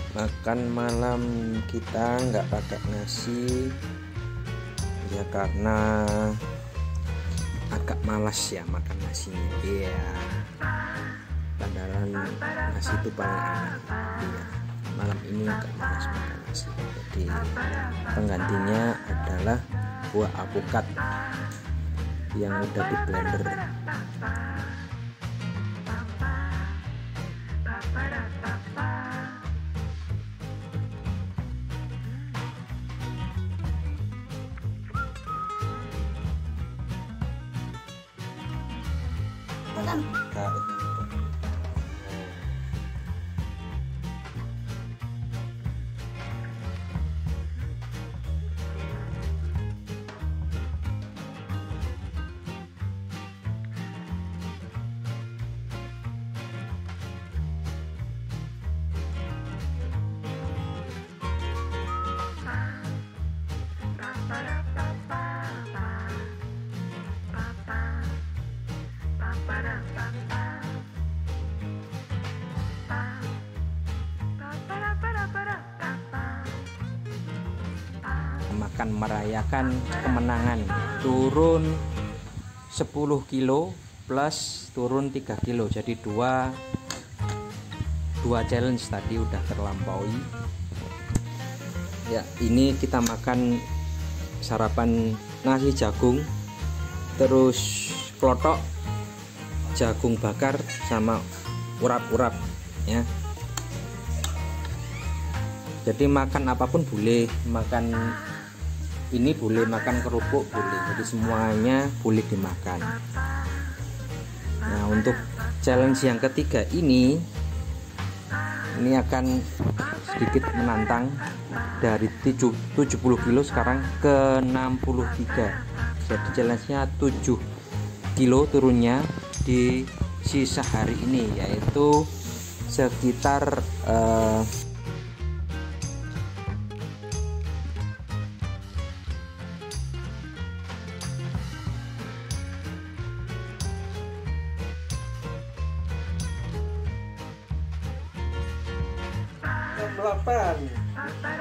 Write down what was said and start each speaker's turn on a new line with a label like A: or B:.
A: Makan malam kita nggak pakai nasi ya, karena agak malas ya makan nasinya. Iya, padahal nasi itu paling enak. Iya, malam ini agak malas makan nasi, jadi penggantinya adalah buah alpukat yang udah di blender. Makan merayakan kemenangan, turun 10 kilo plus turun 3 kilo, jadi dua challenge tadi udah terlampaui ya. Ini kita makan sarapan nasi jagung, terus klotok, jagung bakar sama urap-urap ya. Jadi makan apapun boleh, makan ini boleh, makan kerupuk boleh, jadi semuanya boleh dimakan. Nah, untuk challenge yang ketiga ini akan sedikit menantang, dari 70 kilo sekarang ke 63. Jadi challenge-nya 7 kilo turunnya di sisa hari ini, yaitu sekitar jam 8.